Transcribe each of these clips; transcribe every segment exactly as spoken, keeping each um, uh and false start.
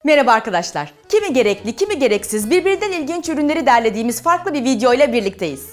Merhaba arkadaşlar. Kimi gerekli, kimi gereksiz birbirinden ilginç ürünleri derlediğimiz farklı bir video ile birlikteyiz.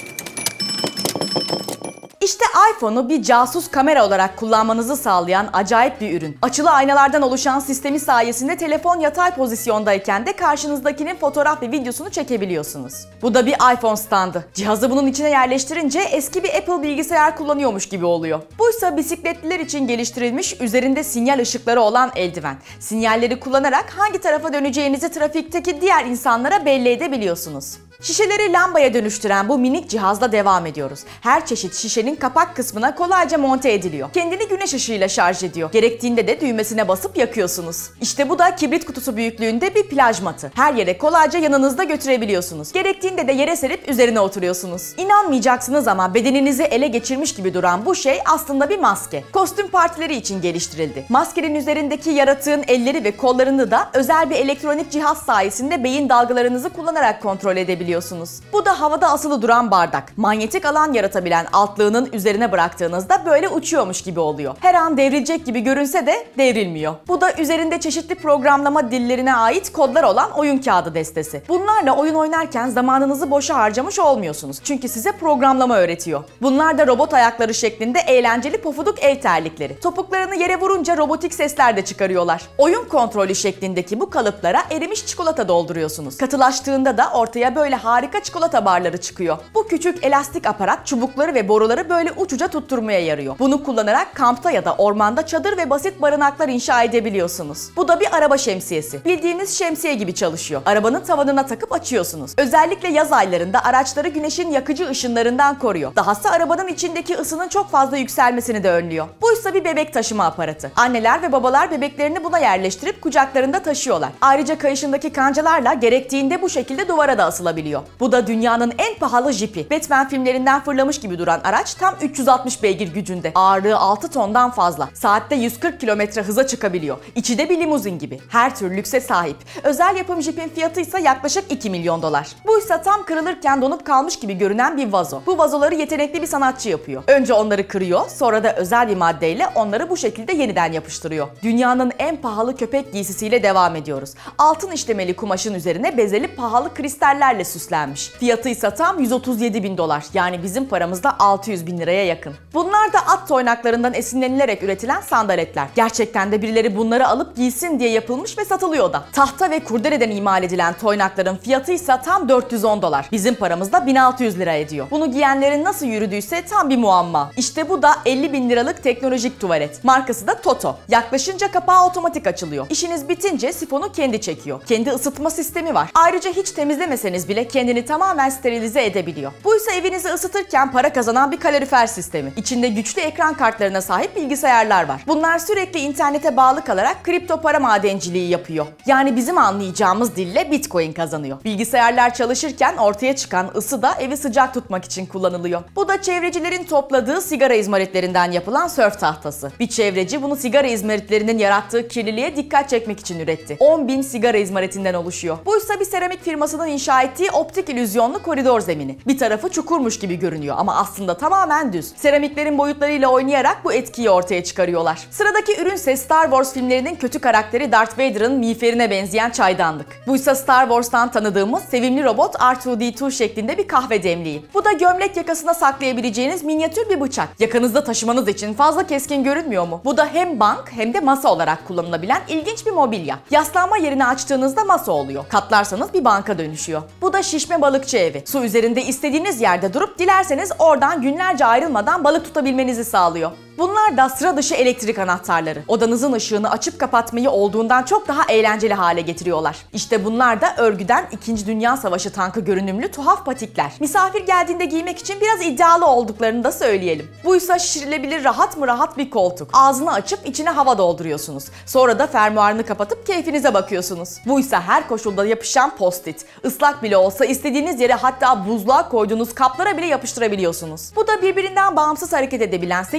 İşte iPhone'u bir casus kamera olarak kullanmanızı sağlayan acayip bir ürün. Açılı aynalardan oluşan sistemi sayesinde telefon yatay pozisyondayken de karşınızdakinin fotoğraf ve videosunu çekebiliyorsunuz. Bu da bir iPhone standı. Cihazı bunun içine yerleştirince eski bir Apple bilgisayar kullanıyormuş gibi oluyor. Buysa bisikletliler için geliştirilmiş, üzerinde sinyal ışıkları olan eldiven. Sinyalleri kullanarak hangi tarafa döneceğinizi trafikteki diğer insanlara belli edebiliyorsunuz. Şişeleri lambaya dönüştüren bu minik cihazla devam ediyoruz. Her çeşit şişenin kapak kısmına kolayca monte ediliyor. Kendini güneş ışığıyla şarj ediyor. Gerektiğinde de düğmesine basıp yakıyorsunuz. İşte bu da kibrit kutusu büyüklüğünde bir plaj matı. Her yere kolayca yanınızda götürebiliyorsunuz. Gerektiğinde de yere serip üzerine oturuyorsunuz. İnanmayacaksınız ama bedeninizi ele geçirmiş gibi duran bu şey aslında bir maske. Kostüm partileri için geliştirildi. Maskenin üzerindeki yaratığın elleri ve kollarını da özel bir elektronik cihaz sayesinde beyin dalgalarınızı kullanarak kontrol edebiliyorsunuz. Bu da havada asılı duran bardak. Manyetik alan yaratabilen altlığının üzerine bıraktığınızda böyle uçuyormuş gibi oluyor. Her an devrilecek gibi görünse de devrilmiyor. Bu da üzerinde çeşitli programlama dillerine ait kodlar olan oyun kağıdı destesi. Bunlarla oyun oynarken zamanınızı boşa harcamış olmuyorsunuz. Çünkü size programlama öğretiyor. Bunlar da robot ayakları şeklinde eğlenceli pofuduk el terlikleri. Topuklarını yere vurunca robotik sesler de çıkarıyorlar. Oyun kontrolü şeklindeki bu kalıplara erimiş çikolata dolduruyorsunuz. Katılaştığında da ortaya böyle harika çikolata barları çıkıyor. Bu küçük elastik aparat çubukları ve boruları böyle uçuca tutturmaya yarıyor. Bunu kullanarak kampta ya da ormanda çadır ve basit barınaklar inşa edebiliyorsunuz. Bu da bir araba şemsiyesi. Bildiğiniz şemsiye gibi çalışıyor. Arabanın tavanına takıp açıyorsunuz. Özellikle yaz aylarında araçları güneşin yakıcı ışınlarından koruyor. Dahası arabanın içindeki ısının çok fazla yükselmesini de önlüyor. Buysa bir bebek taşıma aparatı. Anneler ve babalar bebeklerini buna yerleştirip kucaklarında taşıyorlar. Ayrıca kayışındaki kancalarla gerektiğinde bu şekilde duvara da asılabiliyor. Bu da dünyanın en pahalı jipi. Batman filmlerinden fırlamış gibi duran araç tam üç yüz altmış beygir gücünde. Ağırlığı altı tondan fazla. Saatte yüz kırk kilometre hıza çıkabiliyor. İçi de bir limuzin gibi. Her tür lükse sahip. Özel yapım jipin fiyatı ise yaklaşık iki milyon dolar. Buysa tam kırılırken donup kalmış gibi görünen bir vazo. Bu vazoları yetenekli bir sanatçı yapıyor. Önce onları kırıyor, sonra da özel bir maddeyle onları bu şekilde yeniden yapıştırıyor. Dünyanın en pahalı köpek giysisiyle devam ediyoruz. Altın işlemeli kumaşın üzerine bezeli pahalı kristallerle süslenmiş. Fiyatı ise tam yüz otuz yedi bin dolar. Yani bizim paramızda altı yüz bin liraya yakın. Bunlar da at toynaklarından esinlenilerek üretilen sandaletler. Gerçekten de birileri bunları alıp giysin diye yapılmış ve satılıyor da. Tahta ve kurdeleden imal edilen toynakların fiyatı ise tam dört yüz on dolar. Bizim paramızda bin altı yüz lira ediyor. Bunu giyenlerin nasıl yürüdüyse tam bir muamma. İşte bu da elli bin liralık teknolojik tuvalet. Markası da Toto. Yaklaşınca kapağı otomatik açılıyor. İşiniz bitince sifonu kendi çekiyor. Kendi ısıtma sistemi var. Ayrıca hiç temizlemeseniz bile kendini tamamen sterilize edebiliyor. Buysa evinizi ısıtırken para kazanan bir kalorifer sistemi. İçinde güçlü ekran kartlarına sahip bilgisayarlar var. Bunlar sürekli internete bağlı kalarak kripto para madenciliği yapıyor. Yani bizim anlayacağımız dille Bitcoin kazanıyor. Bilgisayarlar çalışırken ortaya çıkan ısı da evi sıcak tutmak için kullanılıyor. Bu da çevrecilerin topladığı sigara izmaritlerinden yapılan sörf tahtası. Bir çevreci bunu sigara izmaritlerinin yarattığı kirliliğe dikkat çekmek için üretti. on bin sigara izmaritinden oluşuyor. Buysa bir seramik firmasının inşa ettiği optik illüzyonlu koridor zemini. Bir tarafı çukurmuş gibi görünüyor ama aslında tamamen düz. Seramiklerin boyutlarıyla oynayarak bu etkiyi ortaya çıkarıyorlar. Sıradaki ürünse Star Wars filmlerinin kötü karakteri Darth Vader'ın miğferine benzeyen çaydanlık. Buysa Star Wars'tan tanıdığımız sevimli robot R iki D iki şeklinde bir kahve demliği. Bu da gömlek yakasına saklayabileceğiniz minyatür bir bıçak. Yakanızda taşımanız için fazla keskin görünmüyor mu? Bu da hem bank hem de masa olarak kullanılabilen ilginç bir mobilya. Yaslanma yerini açtığınızda masa oluyor. Katlarsanız bir banka dönüşüyor. Bu da şişme balıkçı evi. Su üzerinde istediğiniz yerde durup dilerseniz oradan günlerce ayrılmadan balık tutabilmenizi sağlıyor. Bunlar da sıra dışı elektrik anahtarları. Odanızın ışığını açıp kapatmayı olduğundan çok daha eğlenceli hale getiriyorlar. İşte bunlar da örgüden İkinci Dünya Savaşı tankı görünümlü tuhaf patikler. Misafir geldiğinde giymek için biraz iddialı olduklarını da söyleyelim. Buysa şişirilebilir rahat mı rahat bir koltuk. Ağzını açıp içine hava dolduruyorsunuz. Sonra da fermuarını kapatıp keyfinize bakıyorsunuz. Buysa her koşulda yapışan post-it. Islak bile olsa istediğiniz yere, hatta buzluğa koyduğunuz kaplara bile yapıştırabiliyorsunuz. Bu da birbirinden bağımsız hareket edebilen sekiz tekeri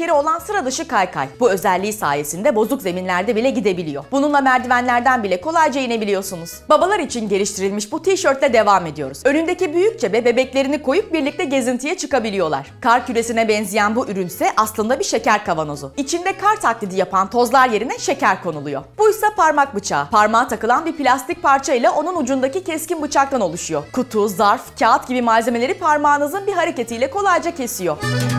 merdivenleri olan sıra dışı kaykay. Bu özelliği sayesinde bozuk zeminlerde bile gidebiliyor. Bununla merdivenlerden bile kolayca inebiliyorsunuz. Babalar için geliştirilmiş bu tişörtle devam ediyoruz. Önündeki büyük cebe bebeklerini koyup birlikte gezintiye çıkabiliyorlar. Kar küresine benzeyen bu ürünse aslında bir şeker kavanozu. İçinde kar taklidi yapan tozlar yerine şeker konuluyor. Bu ise parmak bıçağı. Parmağa takılan bir plastik parça ile onun ucundaki keskin bıçaktan oluşuyor. Kutu, zarf, kağıt gibi malzemeleri parmağınızın bir hareketiyle kolayca kesiyor.